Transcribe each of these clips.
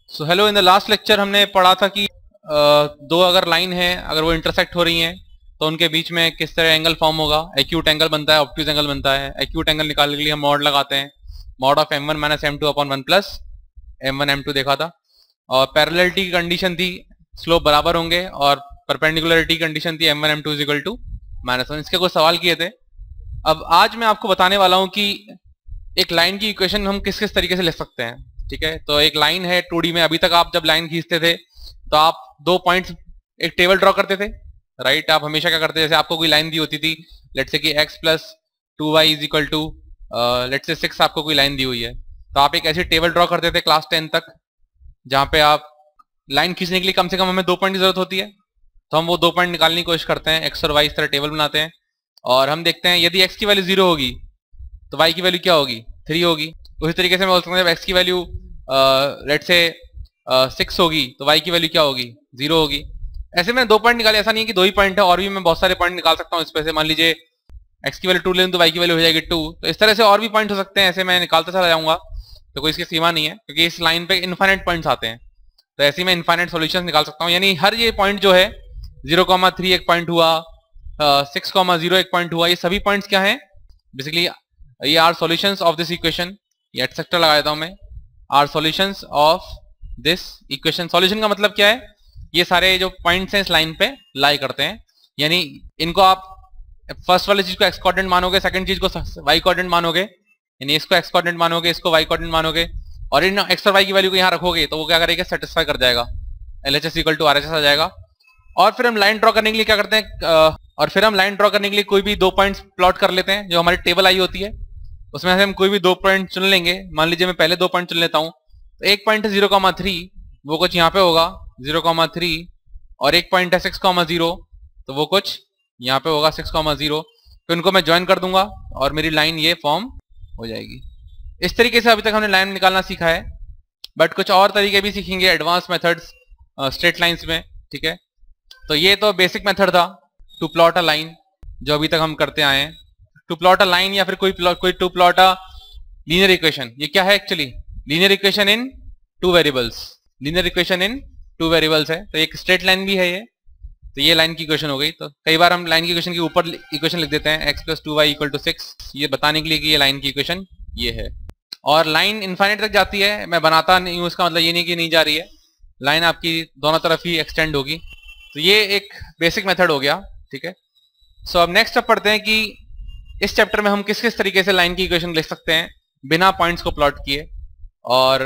So hello, in the last lecture हमने पढ़ा था कि दो अगर लाइन है, अगर वो इंटरसेक्ट हो रही हैं तो उनके बीच में किस तरह एंगल फॉर्म होगा। एक्यूट एंगल बनता है, ऑब्ट्यूज एंगल बनता है। एक्यूट एंगल निकालने के लिए हम मॉड लगाते हैं, mod of m1 minus m2 upon 1 plus m1 m2 देखा था। और पैरेललिटी की कंडीशन थी स्लोप बराबर होंगे, और परपेंडिकुलरिटी की कंडीशन थी m1 m2 is equal to -1। इसके कुछ सवाल किए थे। अब आज मैं आपको बताने वाला हूं कि एक लाइन की इक्वेशन हम किस किस तरीके से लिख सकते हैं। ठीक है, तो एक लाइन है 2D में। अभी तक आप जब लाइन खींचते थे तो आप दो पॉइंट्स, एक टेबल ड्रॉ करते थे, राइट। आप हमेशा क्या करते थे, जैसे आपको कोई लाइन दी होती थी, लेट्स से कि x plus 2y is equal to let's say 6, आपको कोई लाइन दी हुई है तो आप एक ऐसी टेबल ड्रॉ करते थे क्लास 10 तक, जहां पे आप लाइन खींचने के लिए कम से कम हमें 2 पॉइंट की जरूरत होती है। तो हम वो 2 पॉइंट निकालने की कोशिश करते हैं, x और y इस तरह टेबल बनाते हैं, और हम देखते हैं यदि x की वैल्यू 0 होगी तो y की वैल्यू क्या होगी, 3 होगी। उसी तरीके से मैं बोल सकता हूँ जब x की वैल्यू लेट्स से 6 होगी तो y की वैल्यू क्या होगी, 0 होगी। ऐसे मैंने 2 पॉइंट निकाले, ऐसा नहीं है कि 2 ही पॉइंट है, और भी मैं बहुत सारे पॉइंट निकाल सकता हूँ इस पे से। मान लीजिए x की वैल्यू 2 ले लूं तो y की वैल्यू हो जाएगी 2। तो इस तरह से और भी पॉइंट हो सकते हैं, ऐसे मैं निकालता चला जाऊंगा, तो कोई इसकी सीमा नहीं है, क्योंकि इस लाइन पे इनफाइनाइट पॉइंट्स आते हैं। तो ऐसे मैं इनफाइनाइट सॉल्यूशंस निकाल सकता हूँ, यानी हर ये पॉइंट जो है 0,3 एक पॉइंट हुआ, 6,0 एक पॉइंट हुआ, ये सभी पॉइंट्स क्या हैं बेसिकली, ये are solutions of this equation. ये एटसेट्रा लगा देता हूं मैं, are solutions of this equation. Solution का मतलब क्या है, ये सारे जो पॉइंट्स हैं इस लाइन पे लाई करते हैं, यानी इनको आप फर्स्ट वाली चीज को एक्स कोऑर्डिनेट मानोगे, सेकंड चीज को वाई कोऑर्डिनेट मानोगे, यानी इसको एक्स कोऑर्डिनेट मानोगे, इसको वाई कोऑर्डिनेट मानोगे, और इन एक्स और वाई की वैल्यू को यहाँ रखोगे तो वो क्या करेगा, सेटिस्फाई कर जाएगा, LHS इक्वल टू RHS आ जाएगा। और फिर हम लाइन ड्रॉ करने के लिए क्या करते हैं, और फिर हम लाइन ड्रॉ करने के लिए कोई भी 2 पॉइंट्स प्लॉट कर लेते हैं, जो हमारी टेबल आई होती है उसमें से हम कोई भी 2 पॉइंट चुन लेंगे। मान लीजिए मैं पहले 2 पॉइंट चुन लेता हूं, तो एक पॉइंट है 0,3, वो कुछ यहाँ पे होगा 0,3, और एक पॉइंट है 6,0, तो वो कुछ यहाँ पे होगा 6,0। तो इनको मैं ज्वाइन कर दूंगा और मेरी लाइन ये फॉर्म हो जाएगी। इस तरीके से अभी तक हमने लाइन निकालना सीखा है, बट कुछ और तरीके भी सीखेंगे, एडवांस मेथड्स स्ट्रेट लाइंस में। ठीक है, तो ये तो बेसिक मेथड था टू प्लॉट अ लाइन, जो अभी तक हम करते आए हैं। टू प्लॉट अ लाइन या फिर कोई to plot a linear equation, ये क्या है actually, linear equation in 2 variables. Linear equation in 2 variables है, तो एक स्ट्रेट लाइन भी है ये। तो ये लाइन की इक्वेशन हो गई। तो कई बार हम लाइन की इक्वेशन के ऊपर इक्वेशन लिख देते हैं, x plus 2y equal to 6, ये बताने के लिए कि ये लाइन की इक्वेशन ये है। और लाइन इनफाइनाइट तक जाती है, मैं बनाता नहीं हूँ, इसका मतलब ये नहीं कि नहीं जा रही है, लाइन आपकी दोनों तरफ ही एक्सटेंड होगी। तो ये एक बेसिक मेथड हो गया। ठीक है, सो अब नेक्स्ट पढ़ते हैं कि इस चैप्टर में हम किस किस तरीके से लाइन की इक्वेशन लिख सकते हैं बिना पॉइंट्स को प्लॉट किए। और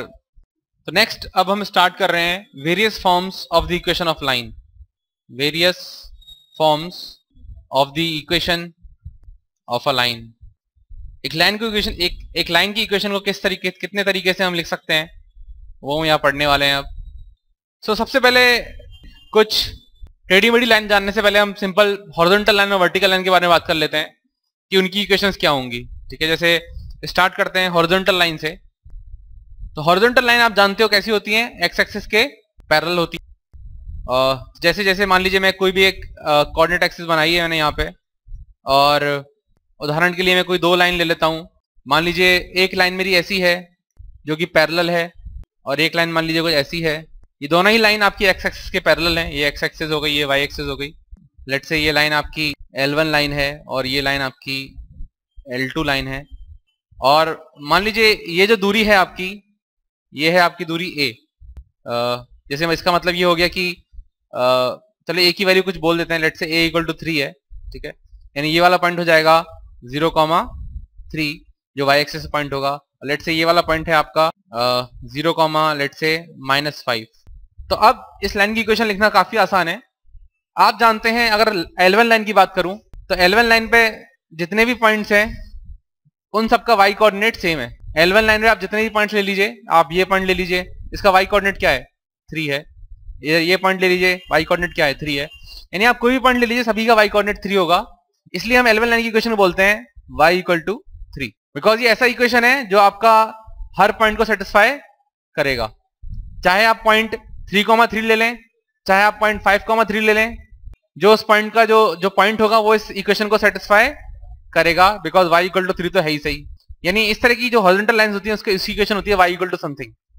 तो नेक्स्ट अब हम स्टार्ट कर रहे हैं various forms of the equation of line. Various forms of the equation of a line. एक लाइन की इक्वेशन, एक लाइन की इक्वेशन को किस तरीके, कितने तरीके से हम लिख सकते हैं, वो हम यहाँ पढ़ने वाले हैं अब। सो सबसे पहले कुछ टेढ़ी मेढ़ी लाइन जानने से पहले हम सिंपल हॉरिजॉन्टल लाइन और वर्टिकल लाइन के बारे में बात कर लेते हैं कि उनकी इक्वेशंस क्या होंगी। ठीक है, जैसे स्टार्ट करते हैं हॉरिजॉन्टल लाइन से। तो हॉरिजॉन्टल लाइन आप जानते हो कैसी होती है, एक्स एक्सिस के पैरेलल होती है। जैसे जैसे मान लीजिए मैं कोई भी एक कोऑर्डिनेट एक्सिस बनाई है मैंने यहाँ पे, और उदाहरण के लिए मैं कोई 2 लाइन ले लेता हूँ। मान लीजिए एक लाइन मेरी ऐसी है जो कि पैरेलल है, और एक लाइन मान लीजिए कुछ ऐसी है। ये दोनों ही लाइन आपकी एक्स एक्सिस के पैरेलल हैं, ये एक्स एक्सिस हो गई, ये वाई एक्सिस हो गई। लेट्स से ये लाइन आपकी L1 लाइन है और ये लाइन आपकी L2 लाइन है। और मान लीजिए ये जो दूरी है आपकी, ये है आपकी दूरी A। जैसे इसका मतलब ये हो गया कि चलिए A की वैल्यू कुछ बोल देते हैं, let's say A equal to 3 है। ठीक है, यानी ये वाला पॉइंट हो जाएगा 0,3, जो वाई एक्सिस पॉइंट होगा। लेट्स से ये वाला पॉइंट है आपका 0, लेट्स से -5। तो अब इस लाइन की इक्वेशन लिखना काफी आसान है। आप जानते हैं, अगर L1 लाइन की बात करूं तो L1 लाइन पे जितने भी पॉइंट्स हैं उन सबका y कोऑर्डिनेट सेम है। L1 लाइन में आप जितने भी पॉइंट्स ले लीजिए, आप ये पॉइंट ले लीजिए, इसका y कोऑर्डिनेट क्या है, 3 है। ये पॉइंट ले लीजिए, y कोऑर्डिनेट क्या है, 3 है। यानी आप कोई भी पॉइंट ले लीजिए, सभी का y कोऑर्डिनेट 3 होगा। इसलिए हम L1 लाइन की इक्वेशन बोलते हैं y इक्वल टू 3, बिकॉज ये ऐसा इक्वेशन है जो आपका हर पॉइंट को सेटिस्फाई करेगा। चाहे आप पॉइंट 3,3 ले लें, चाहे आप पॉइंट 5,3 ले लें, जो उस पॉइंट का जो पॉइंट होगा वो इस इक्वेशन को सेटिस्फाई करेगा, बिकॉज y इक्वल टू 3 तो है ही सही। यानी इस तरह की जो हॉरिजॉन्टल लाइंस होती हैं उसकी इक्वेशन होती है y इक्वल टू समथिंग।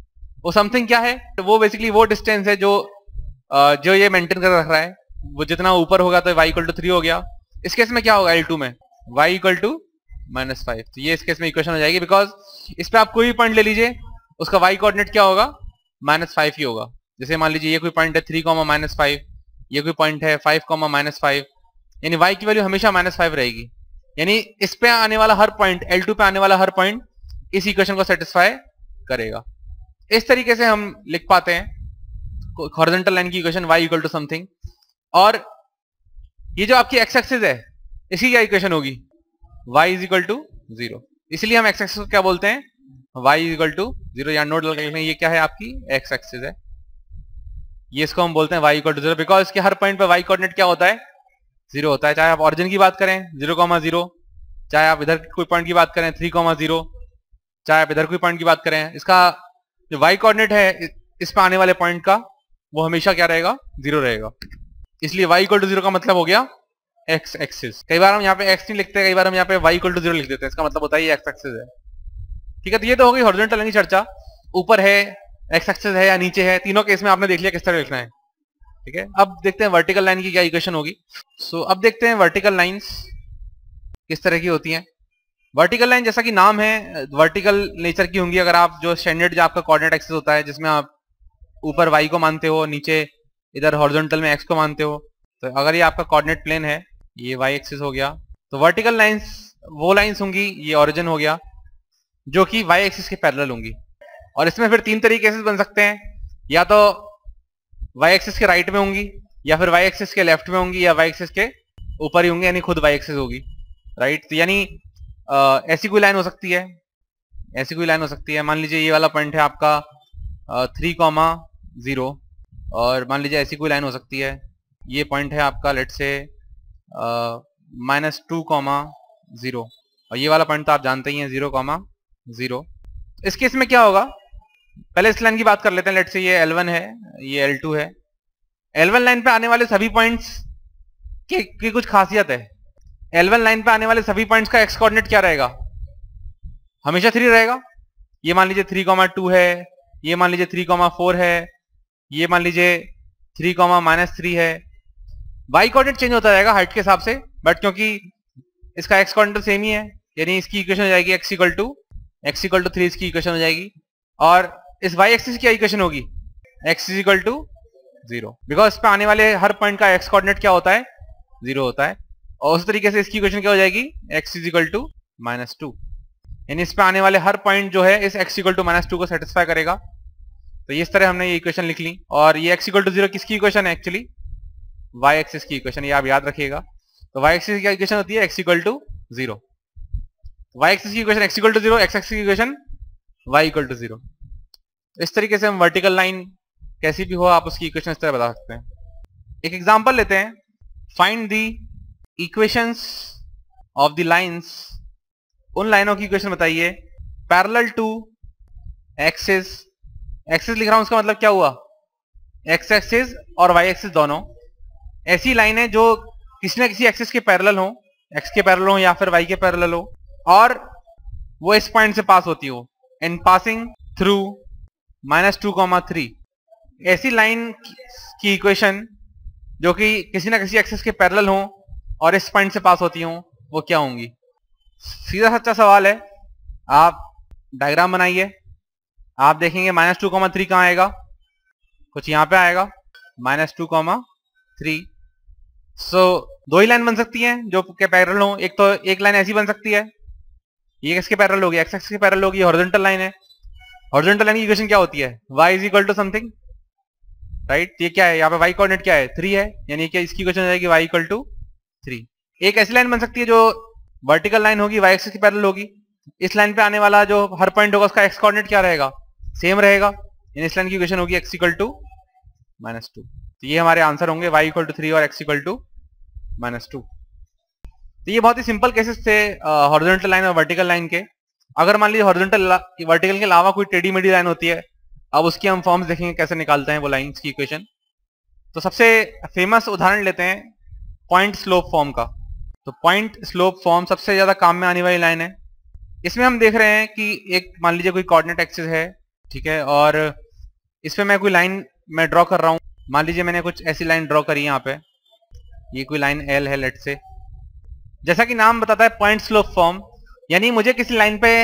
वो समथिंग क्या है, तो वो बेसिकली वो डिस्टेंस है जो ये मेंटेन कर रख रहा है। वो जितना ऊपर होगा तो y इक्वल टू 3 हो गया। इस केस में क्या होगा L2 में y इक्वल टू -5। तो ये इस केस में इक्वेशन हो जाएगी, बिकॉज इस पे आप कोई भी पॉइंट ले लीजिए, उसका y कोऑर्डिनेट क्या होगा, -5 ही होगा। जैसे मान लीजिए ये कोई पॉइंट है 3, -5, ये कोई पॉइंट है 5, -5, यानी y की वैल्यू हमेशा -5 रहेगी। यानी इस पे आने वाला हर पॉइंट, L2 पे आने वाला हर पॉइंट इस इक्वेशन को सेटिस्फाई करेगा। इस तरीके से हम लिख पाते हैं हॉरिजॉन्टल लाइन की equation y equal to something. और ये जो आपकी x एक्सिस है, इसकी क्या इक्वेशन होगी, y इज इक्वल टू 0। इसलिए हम x एक्सिस को क्या बोलते हैं, y इज इक्वल टू 0। या नोट लगा लें, ये क्या है आपकी x एक्सिस है, ये इसको हम बोलते हैं y इक्वल टू 0, बिकॉज इसके हर पॉइंट पे y कोऑर्डिनेट क्या होता है, 0 होता है। चाहे आप ऑरिजिन की बात करें 0,0, चाहे आप इधर कोई पॉइंट की बात करें 3,0, चाहे आप इधर कोई पॉइंट की बात करें, इसका जो y कोऑर्डिनेट है इस पे आने वाले पॉइंट का, वो हमेशा क्या रहेगा, 0 रहेगा। इसलिए y इक्वल टू 0 का मतलब हो गया x एक्सिस। कई बार हम यहाँ पे x नहीं लिखते, कई बार हम यहाँ पे y इक्वल टू 0 लिख देते हैं, इसका मतलब होता है ये x एक्सिस है। ठीक है, तो ये तो हो गई हॉरिजॉन्टल लाइन की चर्चा। ऊपर है, x एक्सिस है या नीचे है, तीनों केस में आपने देख लिया किस तरह लिखना है। ठीक है, अब देखते हैं वर्टिकल लाइन की क्या इक्वेशन होगी। सो अब देखते हैं वर्टिकल लाइंस किस तरह की होती हैं। वर्टिकल लाइन जैसा कि नाम है वर्टिकल नेचर की होंगी। अगर आप जो स्टैंडर्ड जो आपका कोऑर्डिनेट एक्सिस होता है, जिसमें आप ऊपर y को मानते हो, नीचे इधर हॉरिजॉन्टल में x को मानते हो, तो अगर ये आपका कोऑर्डिनेट प्लेन है, ये y एक्सिस हो गया, तो वर्टिकल लाइंस वो लाइंस होंगी, ये ओरिजिन हो गया, जो कि y एक्सिस के पैरेलल होंगी। और इसमें फिर तीन तरीके से बन सकते हैं, या तो y एक्सिस के राइट में होंगी, या फिर y एक्सिस के लेफ्ट में होंगी, या y एक्सिस के ऊपर ही होंगी, यानी खुद y एक्सिस होगी। राइट, तो यानी ऐसी कोई लाइन हो सकती है, ऐसी कोई लाइन हो सकती है। मान लीजिए ये वाला पॉइंट है आपका 3,0, और मान लीजिए ऐसी कोई लाइन हो सकती है, ये पॉइंट है आपका लेट से -2,0, और ये वाला पॉइंट तो आप जानते ही हैं 0,0। इस केस में क्या होगा, पहले इस लाइन की बात कर लेते हैं। लेट से ये L1 है, ये L2 है। L1 लाइन पे आने वाले सभी पॉइंट्स की कुछ खासियत है। L1 लाइन पे आने वाले सभी पॉइंट्स का x कोऑर्डिनेट क्या रहेगा, हमेशा 3 रहेगा। ये मान लीजिए 3,2 है, ये मान लीजिए 3,4 है, ये मान लीजिए 3,-3 है। y कोऑर्डिनेट चेंज होता रहेगा हाइट के हिसाब से, बट क्योंकि इसका x कोऑर्डिनेट सेम ही है, यानी इसकी इक्वेशन हो जाएगी x इक्वल टू 3, इसकी इक्वेशन हो जाएगी। और इस y एक्सिस की इक्वेशन होगी x is equal to 0, because इस पे आने वाले हर पॉइंट का x कोऑर्डिनेट क्या होता है, 0 होता है। और उस तरीके से इसकी इक्वेशन क्या हो जाएगी, x इज इक्वल टू -2, यानी इस पे आने वाले हर पॉइंट जो है इस x इक्वल टू -2 को सेटिस्फाई करेगा। तो इस तरह हमने ये इक्वेशन लिख ली। और ये x इक्वल टू 0 किसकी इक्वेशन है, एक्चुअली y एक्सिस की इक्वेशन, ये आप याद रखिएगा। तो y एक्सिस की इक्वेशन होती है x equal to 0, y axis की equation x equal to 0, x axis की इक्वेशन y इक्वल टू 0। इस तरीके से हम वर्टिकल लाइन कैसी भी हो आप उसकी इक्वेशन इस तरह बता सकते हैं। एक एग्जांपल लेते हैं, find the equations of the lines, उन लाइनों की इक्वेशन बताइए पैरेलल टू एक्सिस। एक्सिस लिख रहा हूं, उसका मतलब क्या हुआ, एक्स एक्सिस और वाई एक्सिस दोनों ऐसी लाइन है जो किसी ना किसी एक्सिस के पैरेलल हो, एक्स के पैरेलल हो या फिर वाई के पैरेलल हो, और वो इस पॉइंट से पास होती हो, इन पासिंग थ्रू -2,3। ऐसी लाइन की इक्वेशन जो कि किसी ना किसी एक्सिस के पैरेलल हो और इस पॉइंट से पास होती हो, वो क्या होंगी। सीधा सच्चा सवाल है, आप डायग्राम बनाइए, आप देखेंगे -2,3 कहां आएगा, कुछ यहां पे आएगा -2,3। सो दो ही लाइन बन सकती हैं जो के पैरेलल हो। एक तो एक लाइन ऐसी बन सकती है, ये किसके पैरेलल होगी, एक्स एक्सिस के पैरेलल होगी, हॉरिजॉन्टल लाइन है। हॉरिजॉन्टल लाइन की इक्वेशन क्या होती है, y is equal to something, right. ये क्या है, यहाँ पे y कोऑर्डिनेट क्या है, 3 है, यानी कि इसकी इक्वेशन हो जाएगी y इक्वल टू 3। एक ऐसी लाइन बन सकती है जो वर्टिकल लाइन होगी, y एक्सिस के पैरेलल होगी। इस लाइन पे आने वाला जो हर पॉइंट होगा उसका x कोऑर्डिनेट क्या रहेगा, सेम रहेगा, यानी इस लाइन की इक्वेशन होगी x इक्वल टू -2। तो ये हमारे आंसर होंगे y इक्वल टू 3 और x इक्वल टू -2। तो ये बहुत ही सिंपल केसेस थे हॉरिजॉन्टल लाइन और वर्टिकल लाइन के। अगर मान लीजिए हॉरिजॉन्टल वर्टिकल के अलावा कोई टेढ़ी मेढ़ी लाइन होती है, अब उसकी हम फॉर्म्स देखेंगे कैसे निकालते हैं वो लाइंस की इक्वेशन। तो सबसे फेमस उदाहरण लेते हैं पॉइंट स्लोप फॉर्म का। तो पॉइंट स्लोप फॉर्म सबसे ज्यादा काम में आने वाली लाइन है। इसमें हम देख रहे हैं कि एक मान लीजिए कोई कोऑर्डिनेट एक्सिस है, ठीक है, और इस पे मैं कोई लाइन मैं ड्रॉ कर रहा हूँ। मान लीजिए मैंने कुछ ऐसी लाइन ड्रॉ करी यहाँ पे, ये कोई लाइन एल है लेट से। जैसा कि नाम बताता है पॉइंट स्लोप फॉर्म, यानी मुझे किसी लाइन पे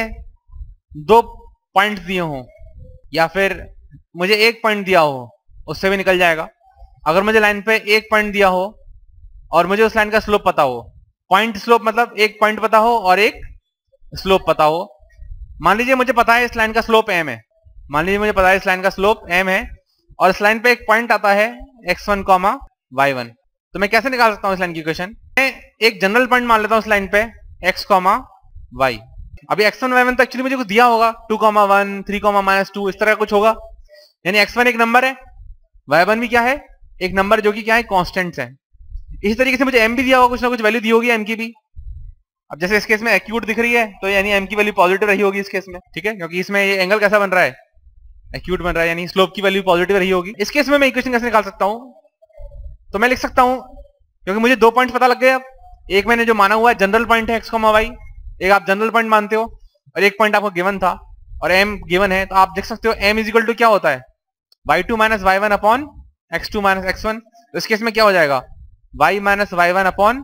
2 पॉइंट दिए हों या फिर मुझे 1 पॉइंट दिया हो, उससे भी निकल जाएगा। अगर मुझे लाइन पे 1 पॉइंट दिया हो और मुझे उस लाइन का स्लोप पता हो, पॉइंट स्लोप मतलब 1 पॉइंट पता हो और 1 स्लोप पता हो। मान लीजिए मुझे पता है इस लाइन का स्लोप m है, मान लीजिए मुझे पता है इस लाइन का स्लोप m है और इस लाइन पे एक पॉइंट आता है x1, y1, तो मैं कैसे निकाल सकता हूं इस लाइन की इक्वेशन? मैं एक जनरल पॉइंट मान लेता हूं इस लाइन पे x, y। अभी x1, y1 तो एक्चुअली मुझे कुछ दिया होगा, 2, 1, 3, -2 इस तरह का कुछ होगा, यानी x1 एक नंबर है, y1 भी क्या है, एक नंबर जो कि क्या है, कांस्टेंट्स है। इसी तरीके से मुझे m भी दिया होगा, कुछ ना कुछ वैल्यू दी होगी m की भी। अब जैसे इस केस में एक्यूट दिख रही है तो यानी m की वैल्यू पॉजिटिव रही होगी इस केस में, ठीक है, क्योंकि इसमें ये एंगल कैसा बन रहा है, एक्यूट बन रहा है, यानी स्लोप की वैल्यू पॉजिटिव रही होगी। इस केस में मैं इक्वेशन कैसे निकाल सकता हूं? तो मैं लिख सकता हूं, क्योंकि मुझे 2 पॉइंट पता लग गए। अब एक मैंने जो माना हुआ है जनरल पॉइंट है x, y, एक आप जनरल पॉइंट मानते हो और एक पॉइंट आपको गिवन था और m गिवन है, तो आप देख सकते हो m इज इक्वल टू क्या होता है, y2 - y1 upon x2 - x1। तो इस केस में क्या हो जाएगा, y - y1 upon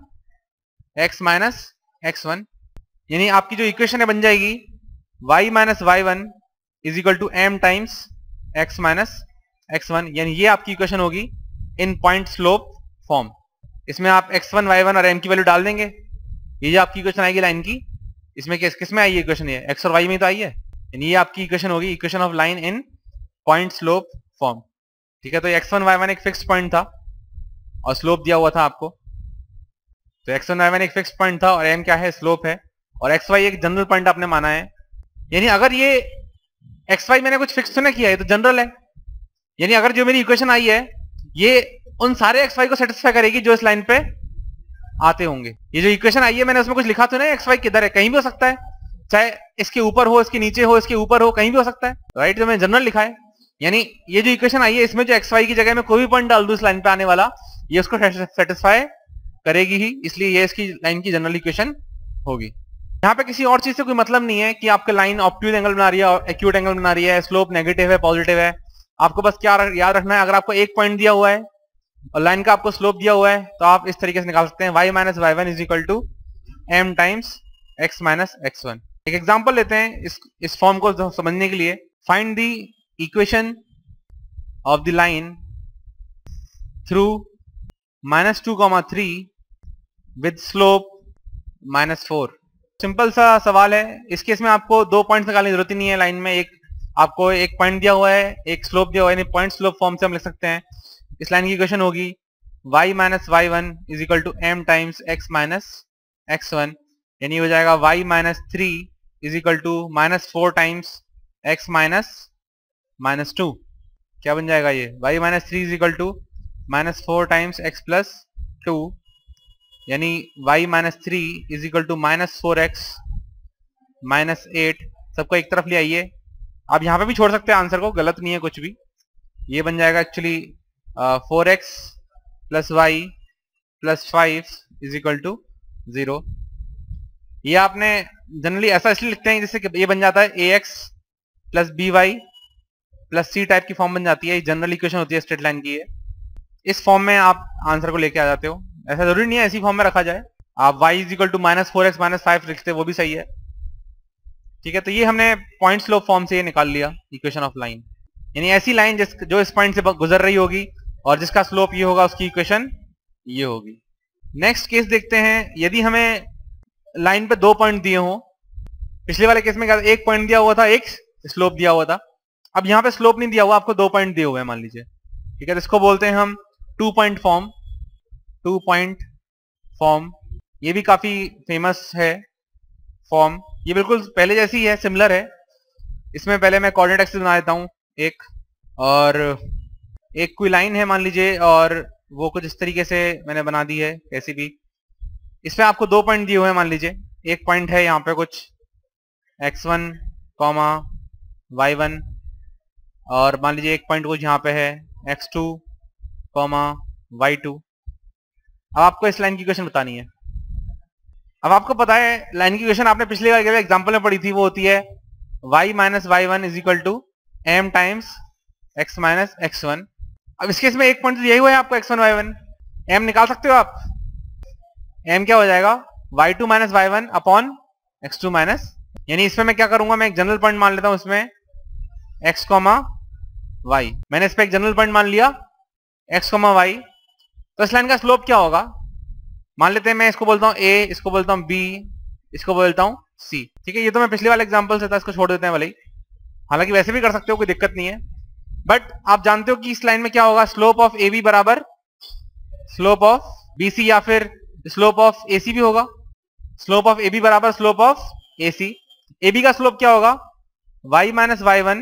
x - x1, यानी आपकी जो इक्वेशन है बन जाएगी y - y1 is equal to m times x - x1, यानी ये आपकी इक्वेशन होगी इन पॉइंट स्लोप फॉर्म। इसमें आप x1, y1 और m की वैल्यू डाल देंगे, ये जो आपकी इक्वेशन आएगी लाइन की। इसमें किस में आई है इक्वेशन, ये x और y में तो आई है, यानी ये आपकी इक्वेशन होगी equation of line in point slope form, ठीक है। तो x1, y1 एक फिक्स पॉइंट था और स्लोप दिया हुआ था आपको, तो x1, y1 एक फिक्स पॉइंट था और m क्या है, स्लोप है, और xy एक जनरल पॉइंट आपने माना है। यानी अगर ये xy मैंने कुछ फिक्स तो नहीं किया है, तो जनरल है, यानी अगर जो मेरी इक्वेशन आई है ये उन सारे xy को सेटिस्फाई करेगी जो इस लाइन पे आते होंगे। ये जो इक्वेशन आई है मैंने उसमें कुछ लिखा तो नहीं xy किधर है, कहीं भी हो सकता है, चाहे इसके ऊपर हो, इसके नीचे हो, इसके ऊपर हो, कहीं भी हो सकता है, राइट। तो मैंने जनरल लिखा है, यानी ये जो इक्वेशन आई है इसमें जो xy की जगह में कोई भी पॉइंट डाल दूं इस लाइन पे आने वाला, ये उसको सेटिस्फाई करेगी ही, इसलिए ये इसकी लाइन की जनरल इक्वेशन होगी। यहाँ पे किसी और चीज से कोई मतलब नहीं है कि आपके लाइन ऑब्ट्यूज एंगल बना रही है और एक्यूट एंगल बना रही है, स्लोप नेगेटिव है, पॉजिटिव है। आपको बस क्या याद रखना है, अगर आपको 1 पॉइंट दिया हुआ है और लाइन का आपको स्लोप दिया हुआ है तो आप इस तरीके से निकाल सकते हैं, y - y1 is equal to m times x - x1। एक एग्जांपल लेते हैं इस फॉर्म को समझने के लिए। Find the equation of the line through -2, 3 with slope -4। Simple सा सवाल है। इस केस में आपको 2 पॉइंट्स निकालने की जरूरत ही नहीं है लाइन में, एक आपको 1 पॉइंट दिया हुआ है, एक स्लोप दिया हुआ है, यानी पॉइंट स्लोप फॉर्म से हम लिख सकते हैं। इस लाइन की इक्वेशन होगी y - y1 is equal to m times x - x1, यानी हो जाएगा y - 3 is equal to -4 times x - 2। क्या बन जाएगा ये, y - 3 is equal to -4 times x + 2, यानी y - 3 is equal to -4x - 8। सबको एक तरफ ले आइए, आप यहाँ पे भी छोड़ सकते हैं आंसर को, गलत नहीं है कुछ भी। ये बन जाएगा actually 4x + y + 5 is equal to 0। ये आपने जनरली ऐसा इसलिए लिखते हैं जिससे ये बन जाता है ax + by + c टाइप की फॉर्म बन जाती है, जनरल इक्वेशन होती है स्ट्रेट लाइन की। इस फॉर्म में आप आंसर को लेके आ जाते हो, ऐसा जरूरी नहीं है ऐसी फॉर्म में रखा जाए, आप y is equal to -4x - 5 लिखते वो भी सही है, ठीक है। तो ये हमने पॉइंट स्लोप फॉर्म से ये निकाल लिया इक्वेशन ऑफ लाइन, यानी ऐसी लाइन जो इस पॉइंट से गुजर रही होगी और जिसका स्लोप ये होगा, उसकी इक्वेशन ये होगी। नेक्स्ट केस देखते हैं, यदि हमें लाइन पे 2 पॉइंट दिए हों, पिछले वाले केस में क्या था, 1 पॉइंट दिया हुआ था, 1 स्लोप दिया हुआ था। अब यहाँ पे स्लोप नहीं दिया हुआ, आपको 2 पॉइंट दिए हुए हैं मान लीजिए, ठीक है। तो इसको बोलते हैं हम 2 पॉइंट फॉर्म, 2 पॉइंट फॉर्म। ये भी काफी फेमस है फॉर्म, ये बिल्कुल पहले जैसी है, सिमिलर है। इसमें पहले मैं कोऑर्डिनेट एक्सिस बना देता हूं एक, और एक कोई लाइन है मान लीजिए, और वो कुछ इस तरीके से मैंने बना दी है कैसी भी। इसमें आपको 2 पॉइंट दिए हुए हैं मान लीजिए, एक पॉइंट है यहाँ पे कुछ x1, y1, और मान लीजिए एक पॉइंट कुछ यहाँ पे है x2, y2। अब आपको इस लाइन की इक्वेशन बतानी है। अब आपको पता है लाइन की इक्वेशन आपने पिछले वाले एग्जांपल में पढ़ी थी, वो होती है y - y1 is equal to m times x minus x1। अब इस केस में एक पॉइंट तो यही हुआ है आपको x1 y1, m निकाल सकते हो आप। m क्या हो जाएगा y2 minus y1 upon x2 minus, यानी इसमें मैं क्या करूंगा, मैं एक जनरल पॉइंट मान लेता हूं इसमें x, y। मैंने इस पे एक जनरल पॉइंट मान लिया x, y। तो इस लाइन का स्लोप क्या होगा, मान लेते हैं मैं इसको बोलता हूं a, इसको बोलता हूं b, इसको बोलता हूं c। ठीक है, ये तो मैं पिछले वाले एग्जांपल से था, इसको छोड़ देते हैं भले ही, हालांकि वैसे भी कर सकते हो, कोई दिक्कत नहीं है। बट आप जानते हो कि इस लाइन में क्या होगा, स्लोप ऑफ ab बराबर स्लोप ऑफ bc, या फिर स्लोप ऑफ ac भी होगा। स्लोप ऑफ ab बराबर स्लोप ऑफ ac। ab का स्लोप क्या होगा, y minus y1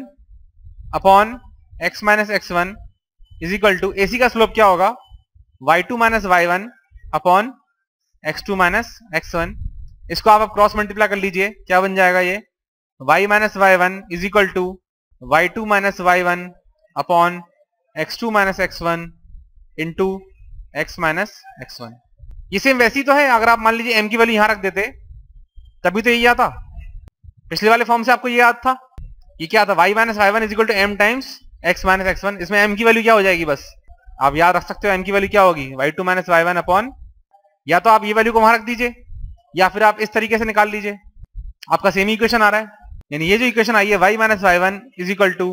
upon x minus x1 is equal to ac का स्लोप क्या होगा, y2 minus y1 upon x2 minus x1। इसको आप क्रॉस मल्टीप्लाई कर लीजिए, क्या बन जाएगा ये, y minus y1 is equal to y2 minus y1 upon x2 minus x1 into x minus x1। ये सेम वैसी तो है, अगर आप मान लीजिए m की वैल्यू यहां रख देते तभी तो यही आता, पिछले वाले फॉर्म से आपको ये याद था। ये क्या था, y minus y1 is equal to m times x minus x1। इसमें m की वैल्यू क्या हो जाएगी, बस आप याद रख सकते हो m की वैल्यू क्या होगी, y2 माइनस y1 अपॉन, या तो आप ये वैल्यू को वहां रख दीजिए या फिर आप इस तरीके से निकाल लीजिए, आपका सेम इक्वेशन आ रहा है। यानी ये जो इक्वेशन आई है y minus y1 is equal to,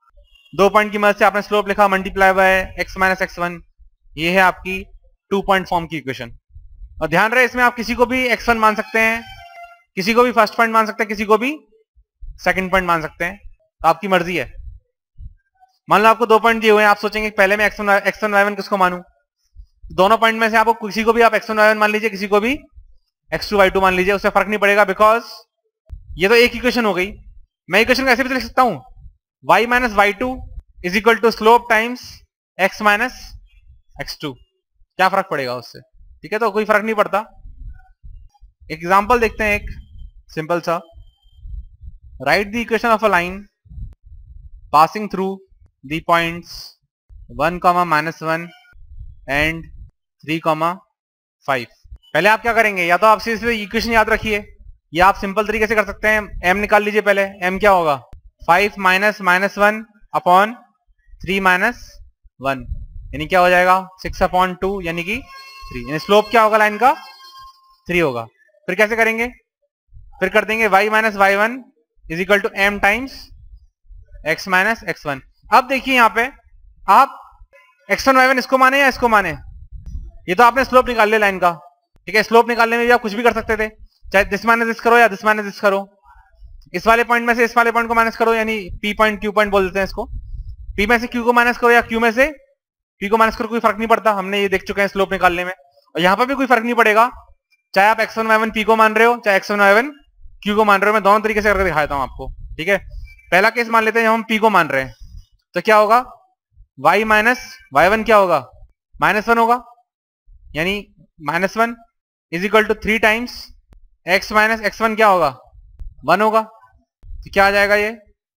दो पॉइंट की मदद से आपने स्लोप लिखा multiply by x minus x1, ये है आपकी 2 पॉइंट फॉर्म की इक्वेशन। और ध्यान रहे इसमें आप किसी को भी x1 मान सकते हैं, किसी को भी फर्स्ट पॉइंट मान सकते हैं, किसी को भी सेकंड पॉइंट मान सकते हैं, तो आपकी मर्जी है। मान लो आपको 2 पॉइंट दिए हुए हैं, आप सोचेंगे पहले मैं x1 y1 किसको मानूं, दोनों पॉइंट में से आपको किसी को भी आप x1 y1 मान लीजिए, किसी को भी x2 y2 मान लीजिए, उससे फर्क नहीं पड़ेगा, बिकॉज ये तो एक इक्वेशन हो गई। मैं इक्वेशन को ऐसे भी लिख सकता हूं, y minus y2 is equal to slope times x minus x2, क्या फर्क पड़ेगा उससे, ठीक है, तो कोई फर्क नहीं पड़ता। एग्जाम्पल देखते हैं एक सिंपल सा, write the equation of a line passing through the points 1, -1 and 3, 5। पहले आप क्या करेंगे, या तो आप सिर्फ इक्वेशन याद रखिए, या आप सिंपल तरीके से कर सकते हैं, m निकाल लीजिए पहले। m क्या होगा, 5 माइनस -1 अपॉन 3 माइनस 1, यानी क्या हो जाएगा 6 अपॉन 2 यानी कि 3, यानी स्लोप क्या होगा लाइन का 3 होगा। फिर कैसे करेंगे, फिर कर देंगे y minus y1 is equal to m times x minus x1। अब देखिए यहाँ पे आप x1 y1 इसको माने या इसको माने, ये तो आपने स्लोप निकाल लिया लाइन का, ठीक है। स्लोप निकालने में भी आप कुछ भी कर सकते थे, चाहे दिस माइनस दिस करो या दिस माइनस दिस करो, इस वाले पॉइंट में से इस वाले पॉइंट को माइनस करो, यानी p पॉइंट q पॉइंट बोल देते हैं इसको, p में से q को माइनस करो या q में से p को माइनस करो, कोई फर्क नहीं पड़ता, हमने ये देख चुके हैं स्लोप निकालने में। और यहाँ पर भी कोई फर्क नहीं पड़ेगा, चाहे आप x1 y1 p को मान रहे हो, चाहे x1 y1 q को मान रहे हो, मैं दोनों तरीके से करके दिखा देता हूँ आपको, ठीक है। पहला केस मान लेते हैं, हम p को मान रहे हैं, तो क्या होगा, y माइनस y1 क्या होगा, -1 होगा, यानी -1 is equal to 3 times x minus x1 क्या होगा, 1 होगा। तो क्या आ जाएगा ये,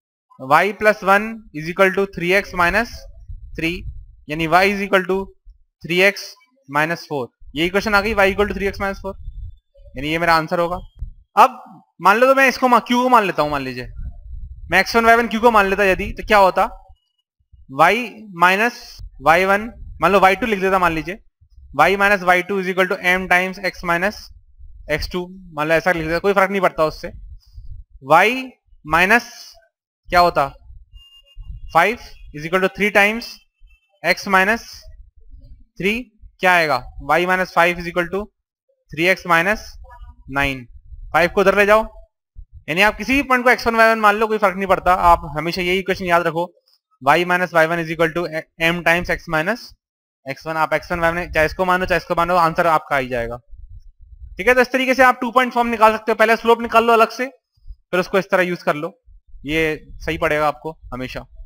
y plus 1 is equal to 3x minus 3, यानी y is equal to 3x minus 4। ये इक्वेशन आ गई, y equal to 3x minus 4, यानी ये मेरा आंसर होगा। अब मान लो तो मैं इसको q को मान लेता हूं, मान लीजिए मैं x1 y1 q को मान लेता यदि, तो क्या होता, y माइनस y1, मान लो y2 लिख देता, मान लीजिए y minus y2 is equal to m times x minus x2, मान लो ऐसा लिख देता, कोई फर्क नहीं पड़ता उससे। y माइनस क्या होता 5 is equal to 3 times x minus 3, क्या आएगा y minus 5 is equal to 3x minus 9। 5 को उधर ले जाओ, यानी आप किसी भी पॉइंट को x1 y1 मान लो, कोई फर्क नहीं पड़ता, आप हमेशा यही इक्वेशन याद रखो, y minus y1 is equal to m times x minus x1। आप x1 y1 चाहे इसको मानो चाहे इसको मानो, आंसर आपका आ ही जाएगा, ठीक है। तो इस तरीके से आप 2 पॉइंट फॉर्म निकाल सकते हो, पहले स्लोप निकाल लो अलग से, फिर उसको इस तरह यूज कर लो, ये सही पड़ेगा आपको हमेशा।